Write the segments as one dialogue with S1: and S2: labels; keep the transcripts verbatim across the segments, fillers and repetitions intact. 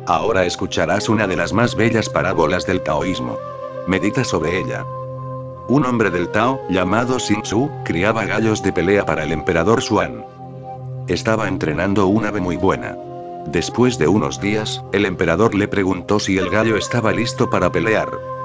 S1: Ahora escucharás una de las más bellas parábolas del taoísmo. Medita sobre ella. Un hombre del Tao, llamado Xin Tzu, criaba gallos de pelea para el emperador Xuan. Estaba entrenando un ave muy buena. Después de unos días, el emperador le preguntó si el gallo estaba listo para pelear.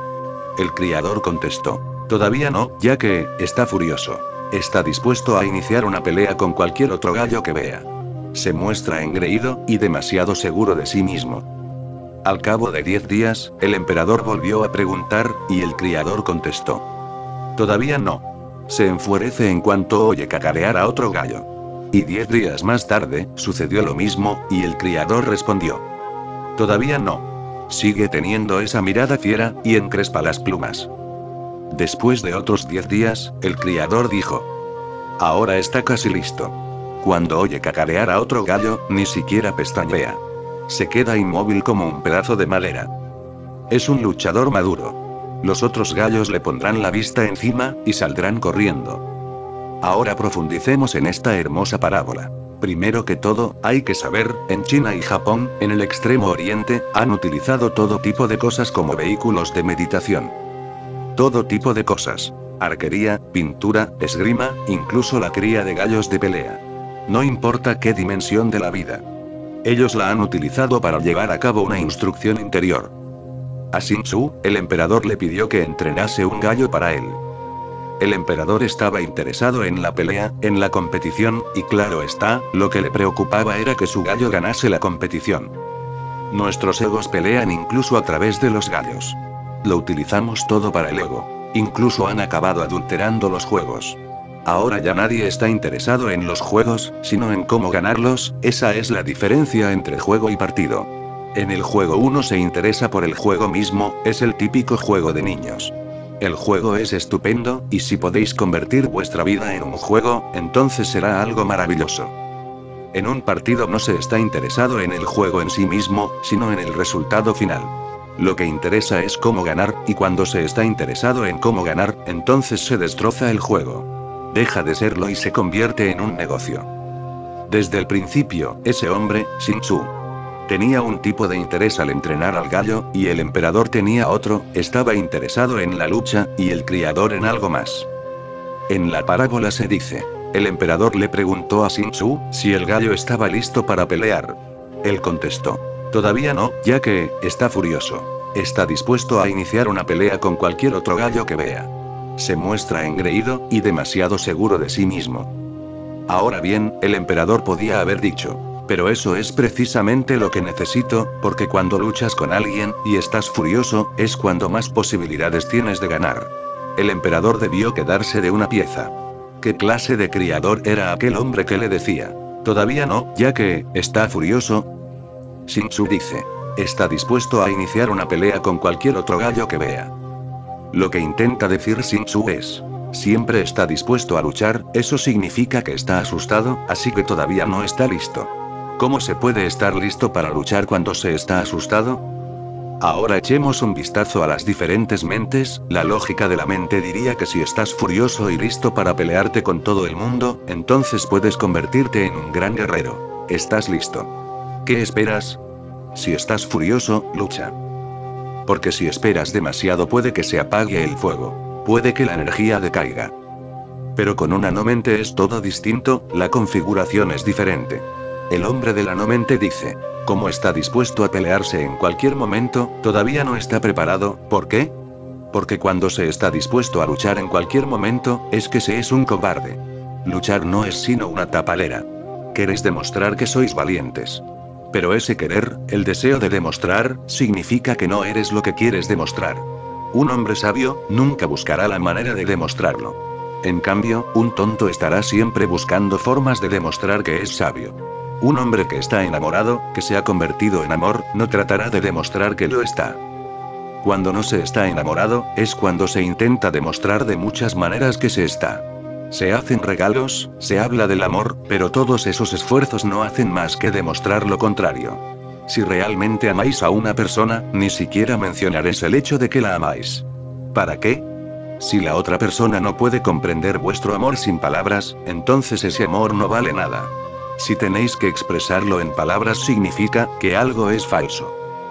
S1: El criador contestó: todavía no, ya que está furioso. Está dispuesto a iniciar una pelea con cualquier otro gallo que vea. Se muestra engreído y demasiado seguro de sí mismo. Al cabo de diez días, el emperador volvió a preguntar, y el criador contestó: todavía no. Se enfurece en cuanto oye cacarear a otro gallo. Y diez días más tarde, sucedió lo mismo, y el criador respondió: todavía no. Sigue teniendo esa mirada fiera, y encrespa las plumas. Después de otros diez días, el criador dijo: ahora está casi listo. Cuando oye cacarear a otro gallo, ni siquiera pestañea. Se queda inmóvil como un pedazo de madera. Es un luchador maduro. Los otros gallos le pondrán la vista encima, y saldrán corriendo. Ahora profundicemos en esta hermosa parábola. Primero que todo, hay que saber, en China y Japón, en el extremo oriente, han utilizado todo tipo de cosas como vehículos de meditación. Todo tipo de cosas. Arquería, pintura, esgrima, incluso la cría de gallos de pelea. No importa qué dimensión de la vida. Ellos la han utilizado para llevar a cabo una instrucción interior. A Xin Tzu, el emperador le pidió que entrenase un gallo para él. El emperador estaba interesado en la pelea, en la competición, y claro está, lo que le preocupaba era que su gallo ganase la competición. Nuestros egos pelean incluso a través de los gallos. Lo utilizamos todo para el ego. Incluso han acabado adulterando los juegos. Ahora ya nadie está interesado en los juegos, sino en cómo ganarlos. Esa es la diferencia entre juego y partido. En el juego uno se interesa por el juego mismo, es el típico juego de niños. El juego es estupendo, y si podéis convertir vuestra vida en un juego, entonces será algo maravilloso. En un partido no se está interesado en el juego en sí mismo, sino en el resultado final. Lo que interesa es cómo ganar, y cuando se está interesado en cómo ganar, entonces se destroza el juego. Deja de serlo y se convierte en un negocio. Desde el principio, ese hombre, Xin Tzu, tenía un tipo de interés al entrenar al gallo, y el emperador tenía otro, estaba interesado en la lucha, y el criador en algo más. En la parábola se dice: el emperador le preguntó a Xin Tzu si el gallo estaba listo para pelear. Él contestó: todavía no, ya que está furioso. Está dispuesto a iniciar una pelea con cualquier otro gallo que vea. Se muestra engreído, y demasiado seguro de sí mismo. Ahora bien, el emperador podía haber dicho: pero eso es precisamente lo que necesito, porque cuando luchas con alguien, y estás furioso, es cuando más posibilidades tienes de ganar. El emperador debió quedarse de una pieza. ¿Qué clase de criador era aquel hombre que le decía: todavía no, ya que está furioso? Xin Tzu dice: está dispuesto a iniciar una pelea con cualquier otro gallo que vea. Lo que intenta decir Xin Tzu es: siempre está dispuesto a luchar, eso significa que está asustado, así que todavía no está listo. ¿Cómo se puede estar listo para luchar cuando se está asustado? Ahora echemos un vistazo a las diferentes mentes. La lógica de la mente diría que si estás furioso y listo para pelearte con todo el mundo, entonces puedes convertirte en un gran guerrero. ¿Estás listo? ¿Qué esperas? Si estás furioso, lucha. Porque si esperas demasiado puede que se apague el fuego. Puede que la energía decaiga. Pero con una no mente es todo distinto, la configuración es diferente. El hombre de la no mente dice: como está dispuesto a pelearse en cualquier momento, todavía no está preparado. ¿Por qué? Porque cuando se está dispuesto a luchar en cualquier momento, es que se es un cobarde. Luchar no es sino una tapalera. Queréis demostrar que sois valientes. Pero ese querer, el deseo de demostrar, significa que no eres lo que quieres demostrar. Un hombre sabio, nunca buscará la manera de demostrarlo. En cambio, un tonto estará siempre buscando formas de demostrar que es sabio. Un hombre que está enamorado, que se ha convertido en amor, no tratará de demostrar que lo está. Cuando no se está enamorado, es cuando se intenta demostrar de muchas maneras que se está. Se hacen regalos, se habla del amor, pero todos esos esfuerzos no hacen más que demostrar lo contrario. Si realmente amáis a una persona, ni siquiera mencionaréis el hecho de que la amáis. ¿Para qué? Si la otra persona no puede comprender vuestro amor sin palabras, entonces ese amor no vale nada. Si tenéis que expresarlo en palabras significa que algo es falso.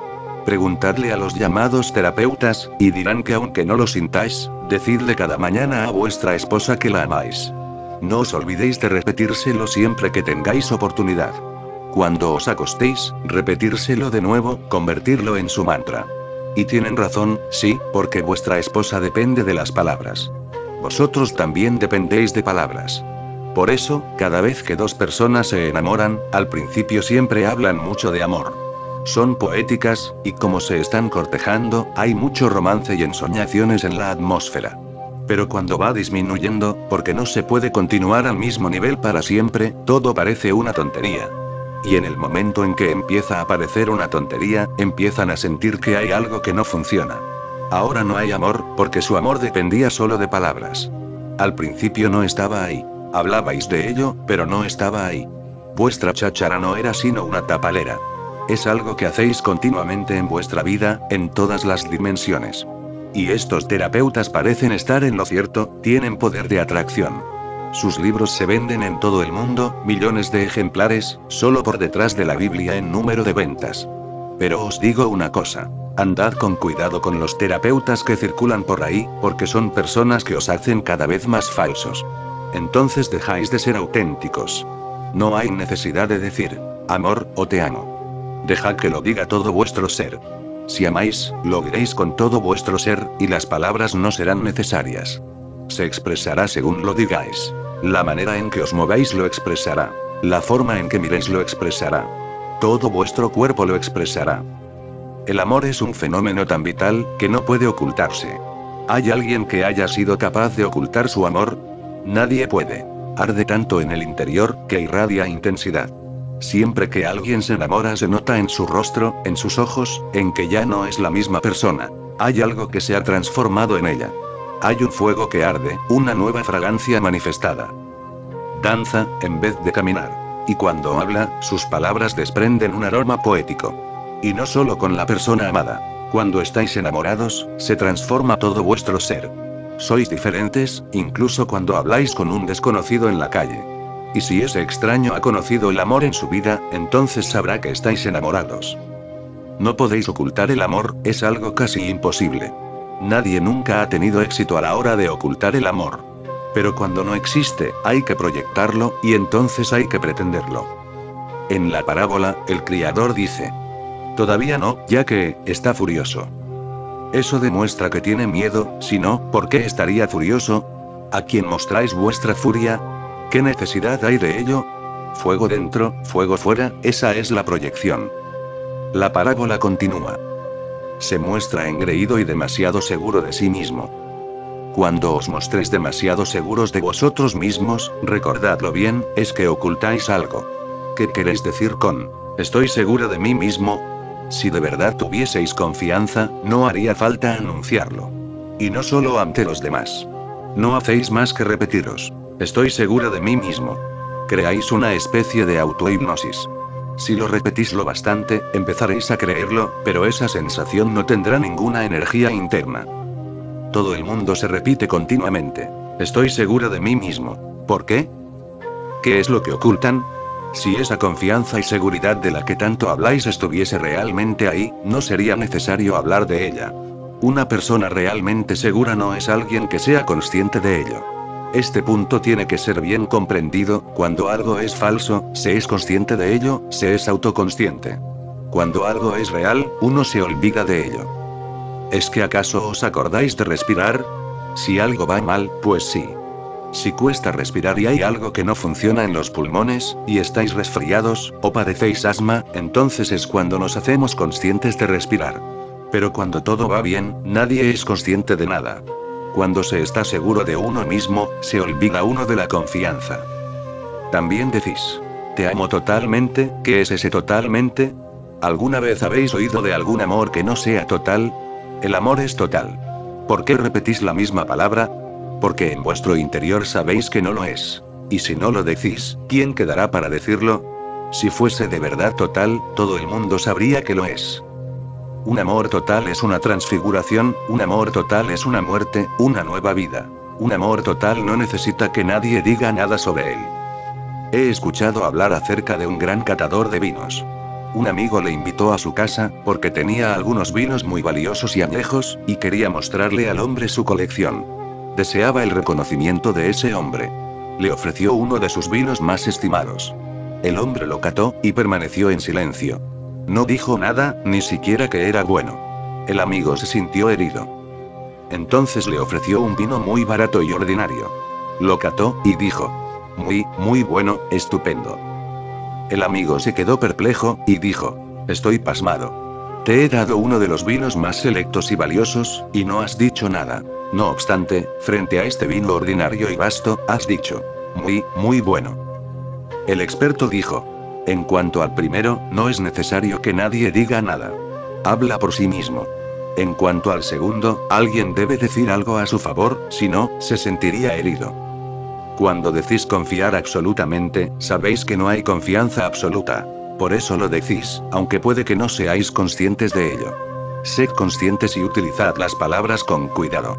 S1: Preguntadle a los llamados terapeutas, y dirán que aunque no lo sintáis, decidle cada mañana a vuestra esposa que la amáis. No os olvidéis de repetírselo siempre que tengáis oportunidad. Cuando os acostéis, repetírselo de nuevo, convertirlo en su mantra. Y tienen razón, sí, porque vuestra esposa depende de las palabras. Vosotros también dependéis de palabras. Por eso, cada vez que dos personas se enamoran, al principio siempre hablan mucho de amor. Son poéticas, y como se están cortejando, hay mucho romance y ensoñaciones en la atmósfera. Pero cuando va disminuyendo, porque no se puede continuar al mismo nivel para siempre, todo parece una tontería. Y en el momento en que empieza a parecer una tontería, empiezan a sentir que hay algo que no funciona. Ahora no hay amor, porque su amor dependía solo de palabras. Al principio no estaba ahí. Hablabais de ello, pero no estaba ahí. Vuestra cháchara no era sino una tapalera. Es algo que hacéis continuamente en vuestra vida, en todas las dimensiones. Y estos terapeutas parecen estar en lo cierto, tienen poder de atracción. Sus libros se venden en todo el mundo, millones de ejemplares, solo por detrás de la Biblia en número de ventas. Pero os digo una cosa. Andad con cuidado con los terapeutas que circulan por ahí, porque son personas que os hacen cada vez más falsos. Entonces dejáis de ser auténticos. No hay necesidad de decir, amor, o te amo. Dejad que lo diga todo vuestro ser. Si amáis, lo diréis con todo vuestro ser, y las palabras no serán necesarias. Se expresará según lo digáis. La manera en que os mováis lo expresará. La forma en que miréis lo expresará. Todo vuestro cuerpo lo expresará. El amor es un fenómeno tan vital, que no puede ocultarse. ¿Hay alguien que haya sido capaz de ocultar su amor? Nadie puede. Arde tanto en el interior, que irradia intensidad. Siempre que alguien se enamora se nota en su rostro, en sus ojos, en que ya no es la misma persona. Hay algo que se ha transformado en ella. Hay un fuego que arde, una nueva fragancia manifestada. Danza, en vez de caminar. Y cuando habla, sus palabras desprenden un aroma poético. Y no solo con la persona amada. Cuando estáis enamorados, se transforma todo vuestro ser. Sois diferentes, incluso cuando habláis con un desconocido en la calle. Y si ese extraño ha conocido el amor en su vida, entonces sabrá que estáis enamorados. No podéis ocultar el amor, es algo casi imposible. Nadie nunca ha tenido éxito a la hora de ocultar el amor. Pero cuando no existe, hay que proyectarlo, y entonces hay que pretenderlo. En la parábola, el criador dice: todavía no, ya que, está furioso. Eso demuestra que tiene miedo, si no, ¿por qué estaría furioso? ¿A quién mostráis vuestra furia? ¿Qué necesidad hay de ello? Fuego dentro, fuego fuera, esa es la proyección. La parábola continúa. Se muestra engreído y demasiado seguro de sí mismo. Cuando os mostréis demasiado seguros de vosotros mismos, recordadlo bien, es que ocultáis algo. ¿Qué queréis decir con, estoy seguro de mí mismo? Si de verdad tuvieseis confianza, no haría falta anunciarlo. Y no solo ante los demás. No hacéis más que repetiros, estoy segura de mí mismo. Creáis una especie de autohipnosis. Si lo repetís lo bastante, empezaréis a creerlo, pero esa sensación no tendrá ninguna energía interna. Todo el mundo se repite continuamente, estoy segura de mí mismo. ¿Por qué? ¿Qué es lo que ocultan? Si esa confianza y seguridad de la que tanto habláis estuviese realmente ahí, no sería necesario hablar de ella. Una persona realmente segura no es alguien que sea consciente de ello. Este punto tiene que ser bien comprendido. Cuando algo es falso, se es consciente de ello, se es autoconsciente. Cuando algo es real, uno se olvida de ello. ¿Es que acaso os acordáis de respirar? Si algo va mal, pues sí. Si cuesta respirar y hay algo que no funciona en los pulmones, y estáis resfriados, o padecéis asma, entonces es cuando nos hacemos conscientes de respirar. Pero cuando todo va bien, nadie es consciente de nada. Cuando se está seguro de uno mismo, se olvida uno de la confianza. También decís, te amo totalmente. ¿Qué es ese totalmente? ¿Alguna vez habéis oído de algún amor que no sea total? El amor es total. ¿Por qué repetís la misma palabra? Porque en vuestro interior sabéis que no lo es. Y si no lo decís, ¿quién quedará para decirlo? Si fuese de verdad total, todo el mundo sabría que lo es. Un amor total es una transfiguración, un amor total es una muerte, una nueva vida. Un amor total no necesita que nadie diga nada sobre él. He escuchado hablar acerca de un gran catador de vinos. Un amigo le invitó a su casa, porque tenía algunos vinos muy valiosos y añejos, y quería mostrarle al hombre su colección. Deseaba el reconocimiento de ese hombre. Le ofreció uno de sus vinos más estimados. El hombre lo cató, y permaneció en silencio. No dijo nada, ni siquiera que era bueno. El amigo se sintió herido. Entonces le ofreció un vino muy barato y ordinario. Lo cató, y dijo: muy, muy bueno, estupendo. El amigo se quedó perplejo, y dijo: estoy pasmado. Te he dado uno de los vinos más selectos y valiosos, y no has dicho nada. No obstante, frente a este vino ordinario y vasto, has dicho: muy, muy bueno. El experto dijo: en cuanto al primero, no es necesario que nadie diga nada. Habla por sí mismo. En cuanto al segundo, alguien debe decir algo a su favor, si no, se sentiría herido. Cuando decís confiar absolutamente, sabéis que no hay confianza absoluta. Por eso lo decís, aunque puede que no seáis conscientes de ello. Sed conscientes y utilizad las palabras con cuidado.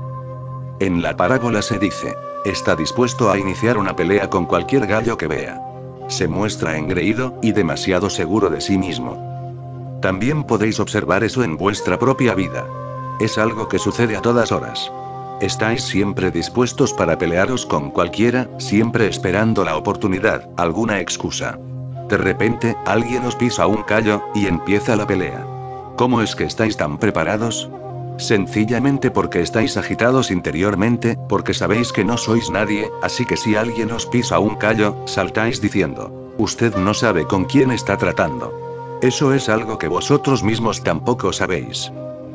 S1: En la parábola se dice: está dispuesto a iniciar una pelea con cualquier gallo que vea. Se muestra engreído, y demasiado seguro de sí mismo. También podéis observar eso en vuestra propia vida. Es algo que sucede a todas horas. Estáis siempre dispuestos para pelearos con cualquiera, siempre esperando la oportunidad, alguna excusa. De repente, alguien os pisa un callo, y empieza la pelea. ¿Cómo es que estáis tan preparados? Sencillamente porque estáis agitados interiormente, porque sabéis que no sois nadie, así que si alguien os pisa un callo, saltáis diciendo: usted no sabe con quién está tratando. Eso es algo que vosotros mismos tampoco sabéis.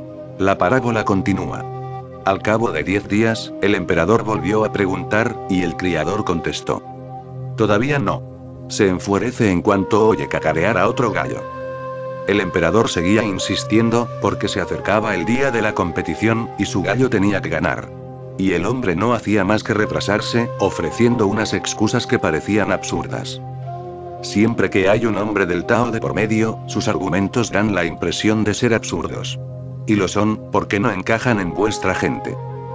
S1: La parábola continúa. Al cabo de diez días, el emperador volvió a preguntar, y el criador contestó: todavía no. Se enfurece en cuanto oye cacarear a otro gallo. El emperador seguía insistiendo, porque se acercaba el día de la competición, y su gallo tenía que ganar. Y el hombre no hacía más que retrasarse, ofreciendo unas excusas que parecían absurdas. Siempre que hay un hombre del Tao de por medio, sus argumentos dan la impresión de ser absurdos. Y lo son, porque no encajan en vuestra gente.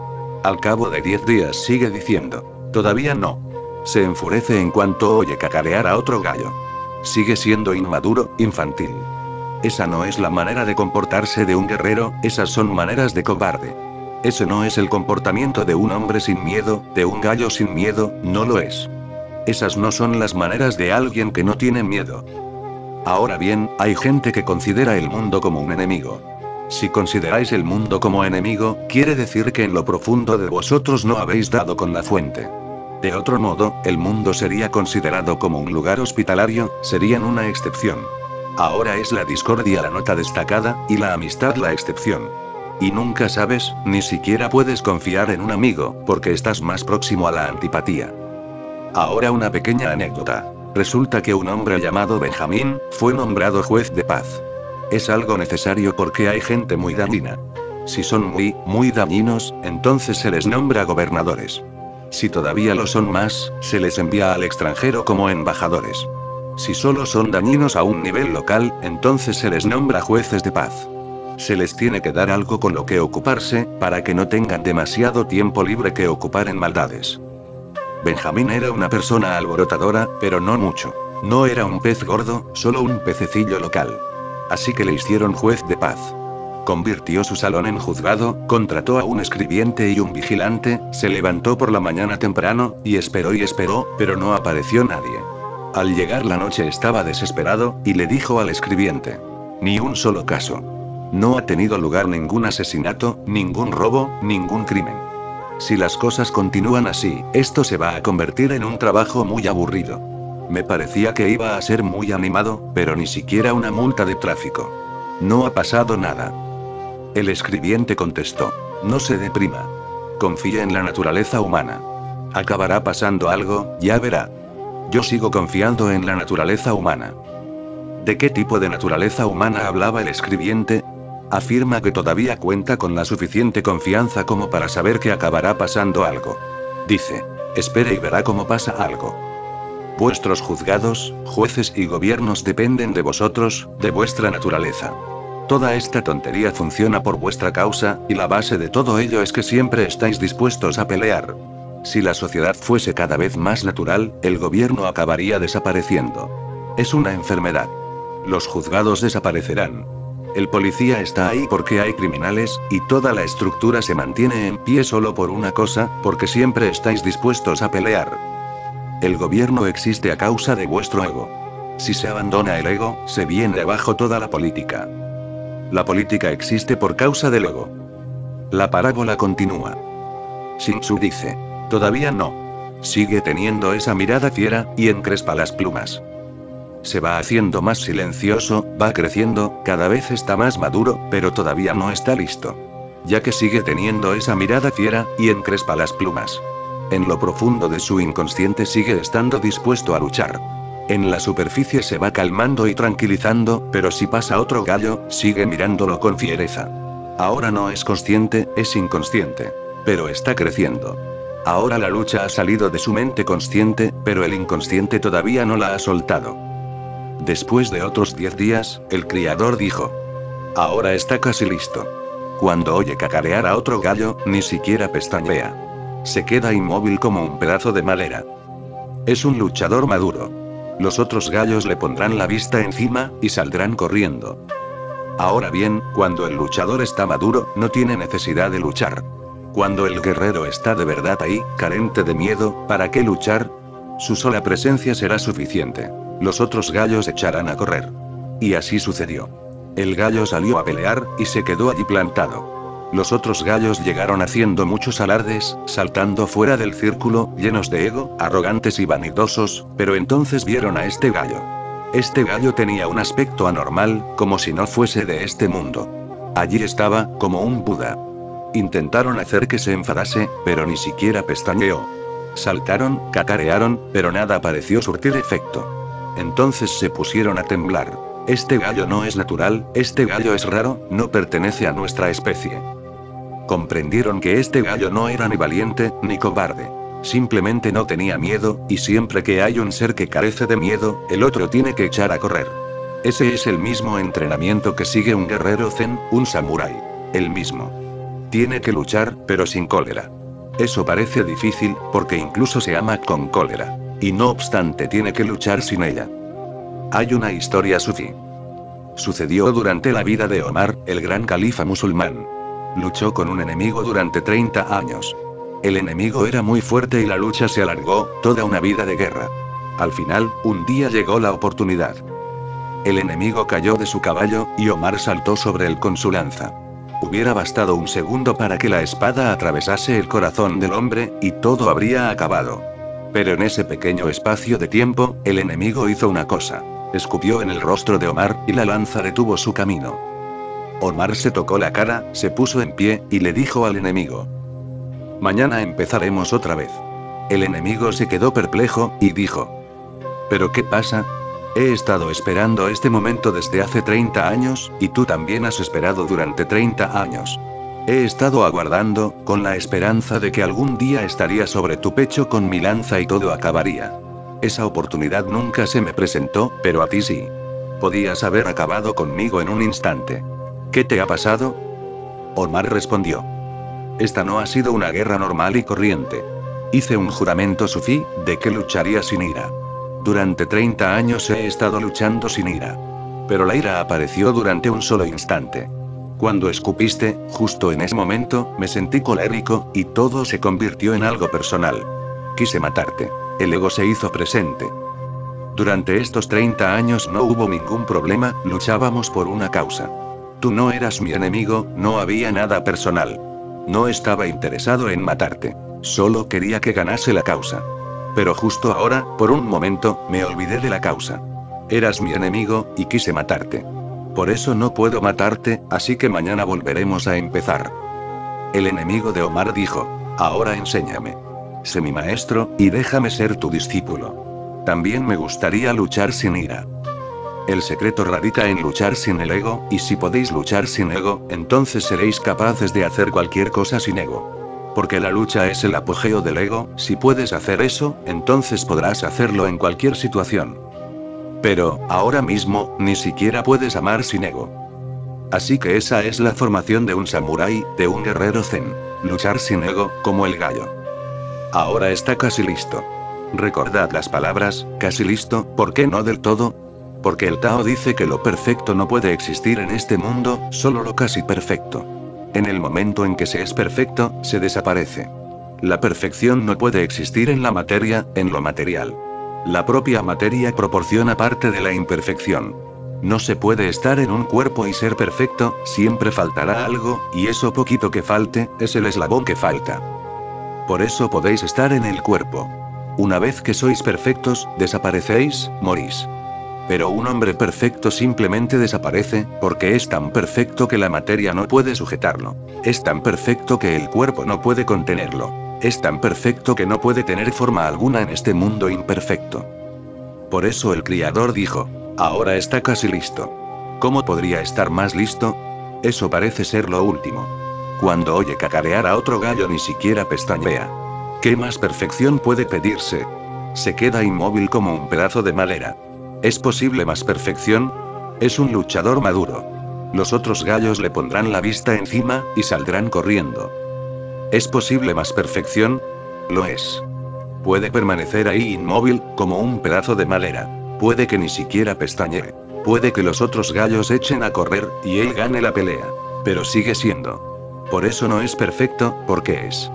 S1: Al cabo de diez días sigue diciendo: todavía no. Se enfurece en cuanto oye cacarear a otro gallo. Sigue siendo inmaduro, infantil. Esa no es la manera de comportarse de un guerrero, esas son maneras de cobarde. Ese no es el comportamiento de un hombre sin miedo, de un gallo sin miedo, no lo es. Esas no son las maneras de alguien que no tiene miedo. Ahora bien, hay gente que considera el mundo como un enemigo. Si consideráis el mundo como enemigo, quiere decir que en lo profundo de vosotros no habéis dado con la fuente. De otro modo, el mundo sería considerado como un lugar hospitalario, serían una excepción. Ahora es la discordia la nota destacada, y la amistad la excepción. Y nunca sabes, ni siquiera puedes confiar en un amigo, porque estás más próximo a la antipatía. Ahora una pequeña anécdota. Resulta que un hombre llamado Benjamín, fue nombrado juez de paz. Es algo necesario porque hay gente muy dañina. Si son muy, muy dañinos, entonces se les nombra gobernadores. Si todavía lo son más, se les envía al extranjero como embajadores. Si solo son dañinos a un nivel local, entonces se les nombra jueces de paz. Se les tiene que dar algo con lo que ocuparse, para que no tengan demasiado tiempo libre que ocupar en maldades. Benjamín era una persona alborotadora, pero no mucho. No era un pez gordo, solo un pececillo local. Así que le hicieron juez de paz. Convirtió su salón en juzgado, contrató a un escribiente y un vigilante, se levantó por la mañana temprano, y esperó y esperó, pero no apareció nadie. Al llegar la noche estaba desesperado, y le dijo al escribiente: ni un solo caso. No ha tenido lugar ningún asesinato, ningún robo, ningún crimen. Si las cosas continúan así, esto se va a convertir en un trabajo muy aburrido. Me parecía que iba a ser muy animado, pero ni siquiera una multa de tráfico. No ha pasado nada. El escribiente contestó: no se deprima. Confíe en la naturaleza humana. Acabará pasando algo, ya verá. Yo sigo confiando en la naturaleza humana. ¿De qué tipo de naturaleza humana hablaba el escribiente? Afirma que todavía cuenta con la suficiente confianza como para saber que acabará pasando algo. Dice: espere y verá cómo pasa algo. Vuestros juzgados, jueces y gobiernos dependen de vosotros, de vuestra naturaleza. Toda esta tontería funciona por vuestra causa, y la base de todo ello es que siempre estáis dispuestos a pelear. Si la sociedad fuese cada vez más natural, el gobierno acabaría desapareciendo. Es una enfermedad. Los juzgados desaparecerán. El policía está ahí porque hay criminales, y toda la estructura se mantiene en pie solo por una cosa, porque siempre estáis dispuestos a pelear. El gobierno existe a causa de vuestro ego. Si se abandona el ego, se viene abajo toda la política. La política existe por causa del ego. La parábola continúa. Shinsu dice: todavía no. Sigue teniendo esa mirada fiera, y encrespa las plumas. Se va haciendo más silencioso, va creciendo, cada vez está más maduro, pero todavía no está listo. Ya que sigue teniendo esa mirada fiera, y encrespa las plumas. En lo profundo de su inconsciente sigue estando dispuesto a luchar. En la superficie se va calmando y tranquilizando, pero si pasa otro gallo, sigue mirándolo con fiereza. Ahora no es consciente, es inconsciente. Pero está creciendo. Ahora la lucha ha salido de su mente consciente, pero el inconsciente todavía no la ha soltado. Después de otros diez días, el criador dijo: ahora está casi listo. Cuando oye cacarear a otro gallo, ni siquiera pestañea. Se queda inmóvil como un pedazo de madera. Es un luchador maduro. Los otros gallos le pondrán la vista encima, y saldrán corriendo. Ahora bien, cuando el luchador está maduro, no tiene necesidad de luchar. Cuando el guerrero está de verdad ahí, carente de miedo, ¿para qué luchar? Su sola presencia será suficiente. Los otros gallos echarán a correr. Y así sucedió. El gallo salió a pelear, y se quedó allí plantado. Los otros gallos llegaron haciendo muchos alardes, saltando fuera del círculo, llenos de ego, arrogantes y vanidosos, pero entonces vieron a este gallo. Este gallo tenía un aspecto anormal, como si no fuese de este mundo. Allí estaba, como un Buda. Intentaron hacer que se enfadase, pero ni siquiera pestañeó. Saltaron, cacarearon, pero nada pareció surtir efecto. Entonces se pusieron a temblar. Este gallo no es natural, este gallo es raro, no pertenece a nuestra especie. Comprendieron que este gallo no era ni valiente, ni cobarde. Simplemente no tenía miedo, y siempre que hay un ser que carece de miedo, el otro tiene que echar a correr. Ese es el mismo entrenamiento que sigue un guerrero zen, un samurái. El mismo. Tiene que luchar, pero sin cólera. Eso parece difícil, porque incluso se ama con cólera. Y no obstante tiene que luchar sin ella. Hay una historia sufí. Sucedió durante la vida de Omar, el gran califa musulmán. Luchó con un enemigo durante treinta años. El enemigo era muy fuerte y la lucha se alargó, toda una vida de guerra. Al final, un día llegó la oportunidad. El enemigo cayó de su caballo, y Omar saltó sobre él con su lanza. Hubiera bastado un segundo para que la espada atravesase el corazón del hombre, y todo habría acabado. Pero en ese pequeño espacio de tiempo, el enemigo hizo una cosa. Escupió en el rostro de Omar, y la lanza detuvo su camino. Omar se tocó la cara, se puso en pie, y le dijo al enemigo: mañana empezaremos otra vez. El enemigo se quedó perplejo, y dijo: ¿pero qué pasa? He estado esperando este momento desde hace treinta años, y tú también has esperado durante treinta años. He estado aguardando, con la esperanza de que algún día estaría sobre tu pecho con mi lanza y todo acabaría. Esa oportunidad nunca se me presentó, pero a ti sí. Podías haber acabado conmigo en un instante. ¿Qué te ha pasado? Omar respondió: esta no ha sido una guerra normal y corriente. Hice un juramento sufí, de que lucharía sin ira. Durante treinta años he estado luchando sin ira. Pero la ira apareció durante un solo instante. Cuando escupiste, justo en ese momento, me sentí colérico, y todo se convirtió en algo personal. Quise matarte. El ego se hizo presente. Durante estos treinta años no hubo ningún problema, luchábamos por una causa. Tú no eras mi enemigo, no había nada personal. No estaba interesado en matarte. Solo quería que ganase la causa. Pero justo ahora, por un momento, me olvidé de la causa. Eras mi enemigo, y quise matarte. Por eso no puedo matarte, así que mañana volveremos a empezar. El enemigo de Omar dijo: ahora enséñame. Sé mi maestro, y déjame ser tu discípulo. También me gustaría luchar sin ira. El secreto radica en luchar sin el ego, y si podéis luchar sin ego, entonces seréis capaces de hacer cualquier cosa sin ego. Porque la lucha es el apogeo del ego, si puedes hacer eso, entonces podrás hacerlo en cualquier situación. Pero, ahora mismo, ni siquiera puedes amar sin ego. Así que esa es la formación de un samurái, de un guerrero zen. Luchar sin ego, como el gallo. Ahora está casi listo. Recordad las palabras, casi listo, ¿por qué no del todo? Porque el Tao dice que lo perfecto no puede existir en este mundo, solo lo casi perfecto. En el momento en que se es perfecto, se desaparece. La perfección no puede existir en la materia, en lo material. La propia materia proporciona parte de la imperfección. No se puede estar en un cuerpo y ser perfecto, siempre faltará algo, y eso poquito que falte, es el eslabón que falta. Por eso podéis estar en el cuerpo. Una vez que sois perfectos, desaparecéis, morís. Pero un hombre perfecto simplemente desaparece, porque es tan perfecto que la materia no puede sujetarlo. Es tan perfecto que el cuerpo no puede contenerlo. Es tan perfecto que no puede tener forma alguna en este mundo imperfecto. Por eso el Criador dijo, ahora está casi listo. ¿Cómo podría estar más listo? Eso parece ser lo último. Cuando oye cacarear a otro gallo ni siquiera pestañea. ¿Qué más perfección puede pedirse? Se queda inmóvil como un pedazo de madera. ¿Es posible más perfección? Es un luchador maduro. Los otros gallos le pondrán la vista encima, y saldrán corriendo. ¿Es posible más perfección? Lo es. Puede permanecer ahí inmóvil, como un pedazo de madera. Puede que ni siquiera pestañee. Puede que los otros gallos echen a correr, y él gane la pelea. Pero sigue siendo. Por eso no es perfecto, porque es.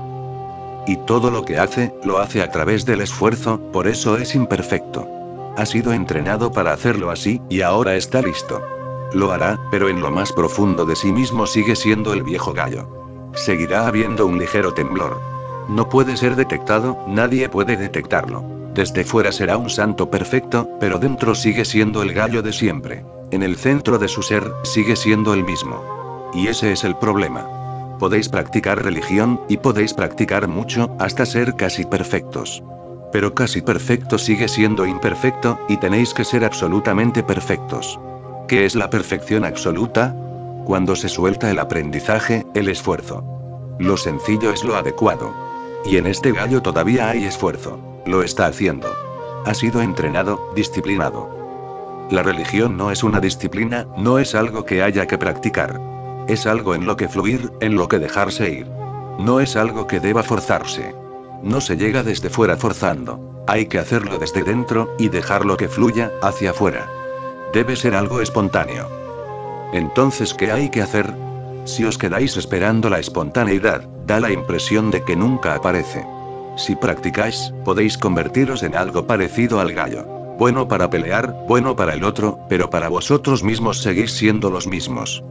S1: Y todo lo que hace, lo hace a través del esfuerzo, por eso es imperfecto. Ha sido entrenado para hacerlo así, y ahora está listo. Lo hará, pero en lo más profundo de sí mismo sigue siendo el viejo gallo. Seguirá habiendo un ligero temblor. No puede ser detectado, nadie puede detectarlo. Desde fuera será un santo perfecto, pero dentro sigue siendo el gallo de siempre. En el centro de su ser, sigue siendo el mismo. Y ese es el problema. Podéis practicar religión, y podéis practicar mucho, hasta ser casi perfectos. Pero casi perfecto sigue siendo imperfecto, y tenéis que ser absolutamente perfectos. ¿Qué es la perfección absoluta? Cuando se suelta el aprendizaje, el esfuerzo. Lo sencillo es lo adecuado. Y en este gallo todavía hay esfuerzo. Lo está haciendo. Ha sido entrenado, disciplinado. La religión no es una disciplina, no es algo que haya que practicar. Es algo en lo que fluir, en lo que dejarse ir. No es algo que deba forzarse. No se llega desde fuera forzando. Hay que hacerlo desde dentro, y dejarlo que fluya, hacia afuera. Debe ser algo espontáneo. Entonces, ¿qué hay que hacer? Si os quedáis esperando la espontaneidad, da la impresión de que nunca aparece. Si practicáis, podéis convertiros en algo parecido al gallo. Bueno para pelear, bueno para el otro, pero para vosotros mismos seguís siendo los mismos.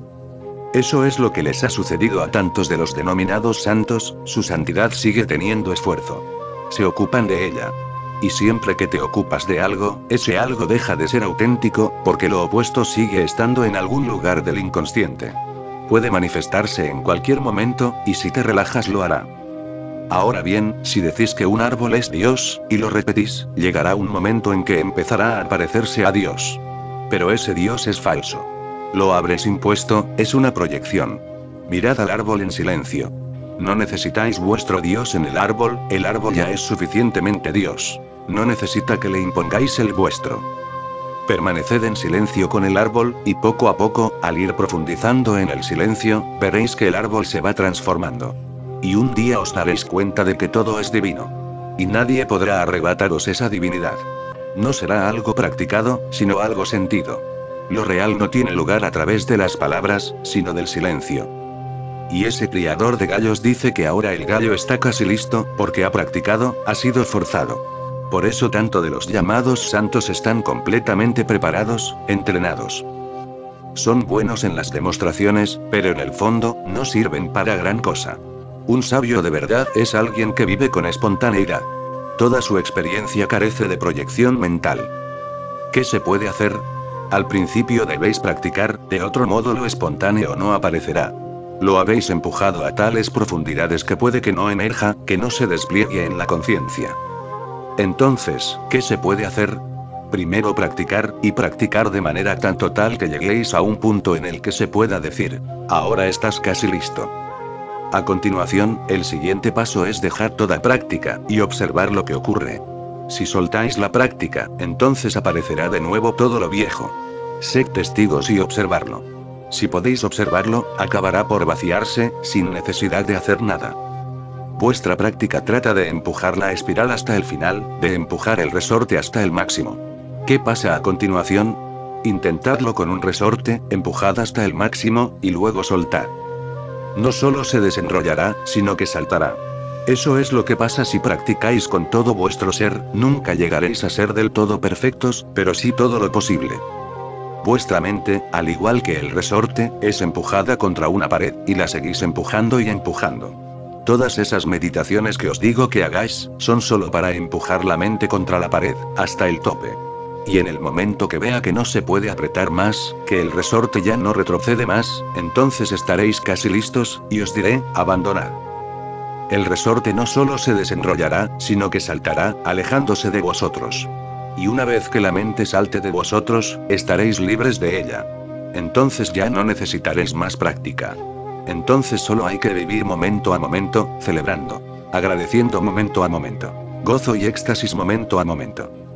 S1: Eso es lo que les ha sucedido a tantos de los denominados santos, su santidad sigue teniendo esfuerzo. Se ocupan de ella. Y siempre que te ocupas de algo, ese algo deja de ser auténtico, porque lo opuesto sigue estando en algún lugar del inconsciente. Puede manifestarse en cualquier momento, y si te relajas lo hará. Ahora bien, si decís que un árbol es Dios, y lo repetís, llegará un momento en que empezará a parecerse a Dios. Pero ese Dios es falso. Lo habréis impuesto, es una proyección. Mirad al árbol en silencio. No necesitáis vuestro Dios en el árbol, el árbol ya es suficientemente Dios. No necesita que le impongáis el vuestro. Permaneced en silencio con el árbol, y poco a poco, al ir profundizando en el silencio, veréis que el árbol se va transformando. Y un día os daréis cuenta de que todo es divino. Y nadie podrá arrebataros esa divinidad. No será algo practicado, sino algo sentido. Lo real no tiene lugar a través de las palabras, sino del silencio. Y ese criador de gallos dice que ahora el gallo está casi listo, porque ha practicado, ha sido forzado. Por eso tanto de los llamados santos están completamente preparados, entrenados. Son buenos en las demostraciones, pero en el fondo, no sirven para gran cosa. Un sabio de verdad es alguien que vive con espontaneidad. Toda su experiencia carece de proyección mental. ¿Qué se puede hacer? Al principio debéis practicar, de otro modo lo espontáneo no aparecerá. Lo habéis empujado a tales profundidades que puede que no emerja, que no se despliegue en la conciencia. Entonces, ¿qué se puede hacer? Primero practicar, y practicar de manera tan total que lleguéis a un punto en el que se pueda decir, ahora estás casi listo. A continuación, el siguiente paso es dejar toda práctica, y observar lo que ocurre. Si soltáis la práctica, entonces aparecerá de nuevo todo lo viejo. Sed testigos y observarlo. Si podéis observarlo, acabará por vaciarse, sin necesidad de hacer nada. Vuestra práctica trata de empujar la espiral hasta el final, de empujar el resorte hasta el máximo. ¿Qué pasa a continuación? Intentadlo con un resorte, empujad hasta el máximo, y luego soltad. No solo se desenrollará, sino que saltará. Eso es lo que pasa si practicáis con todo vuestro ser, nunca llegaréis a ser del todo perfectos, pero sí todo lo posible. Vuestra mente, al igual que el resorte, es empujada contra una pared, y la seguís empujando y empujando. Todas esas meditaciones que os digo que hagáis, son solo para empujar la mente contra la pared, hasta el tope. Y en el momento que vea que no se puede apretar más, que el resorte ya no retrocede más, entonces estaréis casi listos, y os diré, abandonad. El resorte no solo se desenrollará, sino que saltará, alejándose de vosotros. Y una vez que la mente salte de vosotros, estaréis libres de ella. Entonces ya no necesitaréis más práctica. Entonces solo hay que vivir momento a momento, celebrando, agradeciendo momento a momento, gozo y éxtasis momento a momento.